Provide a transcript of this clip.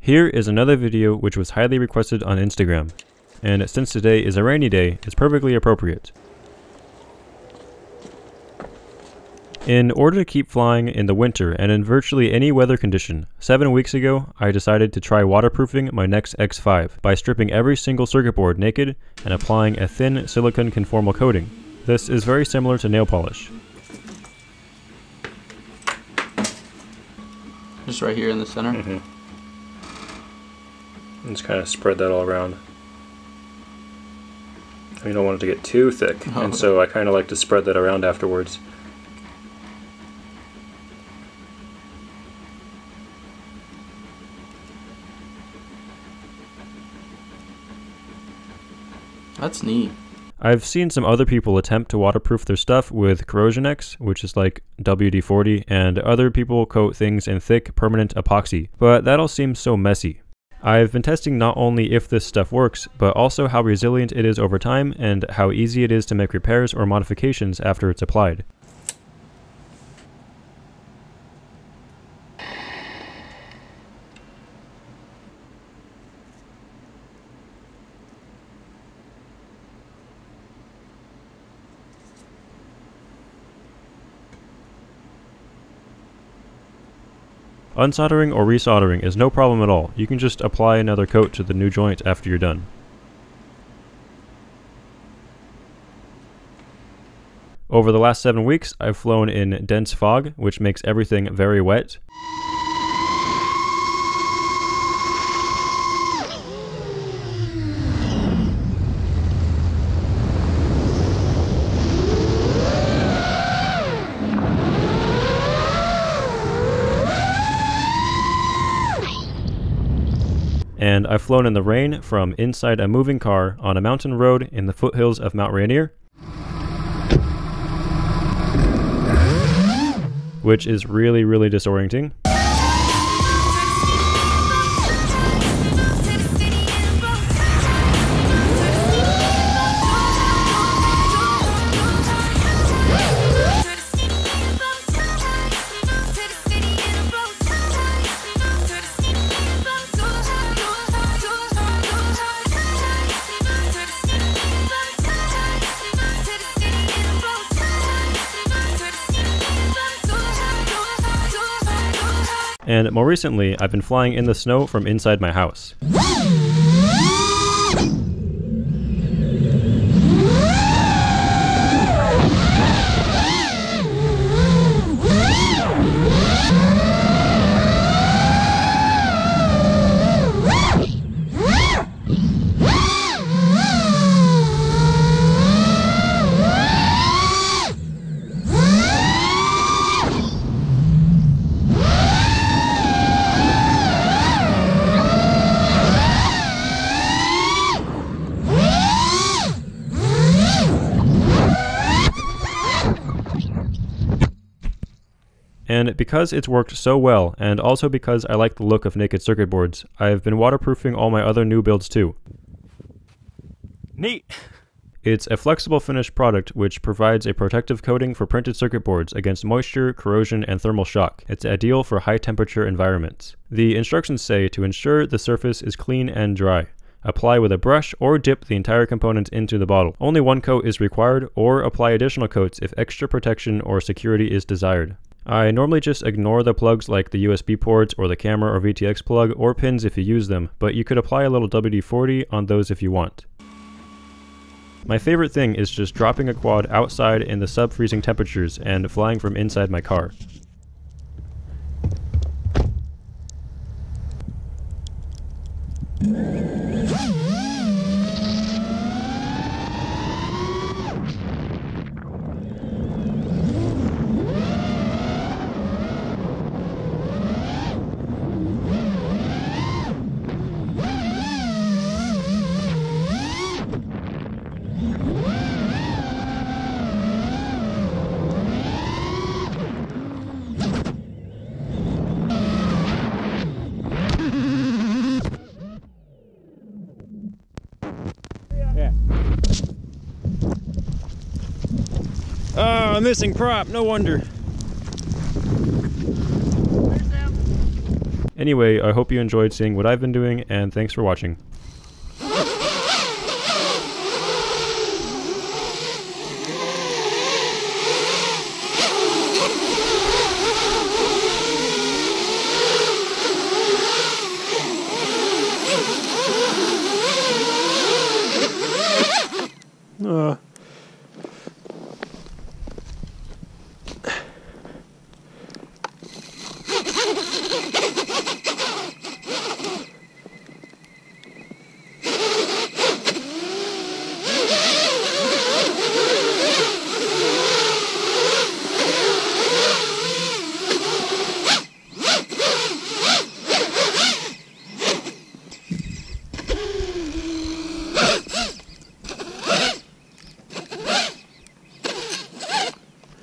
Here is another video which was highly requested on Instagram, and since today is a rainy day, it's perfectly appropriate. In order to keep flying in the winter and in virtually any weather condition, 7 weeks ago I decided to try waterproofing my NEX X5 by stripping every single circuit board naked and applying a thin silicone conformal coating. This is very similar to nail polish. Just right here in the center? Mm-hmm. Just kind of spread that all around. You don't want it to get too thick, and so I kind of like to spread that around afterwards. That's neat. I've seen some other people attempt to waterproof their stuff with Corrosion X, which is like WD-40, and other people coat things in thick, permanent epoxy, but that all seems so messy. I've been testing not only if this stuff works, but also how resilient it is over time and how easy it is to make repairs or modifications after it's applied. Unsoldering or resoldering is no problem at all. You can just apply another coat to the new joint after you're done. Over the last 7 weeks, I've flown in dense fog, which makes everything very wet. And I've flown in the rain from inside a moving car on a mountain road in the foothills of Mount Rainier, which is really, really disorienting. And more recently, I've been flying in the snow from inside my house. And because it's worked so well, and also because I like the look of naked circuit boards, I've been waterproofing all my other new builds too. Neat! It's a flexible finish product which provides a protective coating for printed circuit boards against moisture, corrosion, and thermal shock. It's ideal for high temperature environments. The instructions say to ensure the surface is clean and dry. Apply with a brush or dip the entire component into the bottle. Only one coat is required, or apply additional coats if extra protection or security is desired. I normally just ignore the plugs like the USB ports or the camera or VTX plug or pins if you use them, but you could apply a little WD-40 on those if you want. My favorite thing is just dropping a quad outside in the sub-freezing temperatures and flying from inside my car. Oh, missing prop, no wonder. Anyway, I hope you enjoyed seeing what I've been doing, and thanks for watching.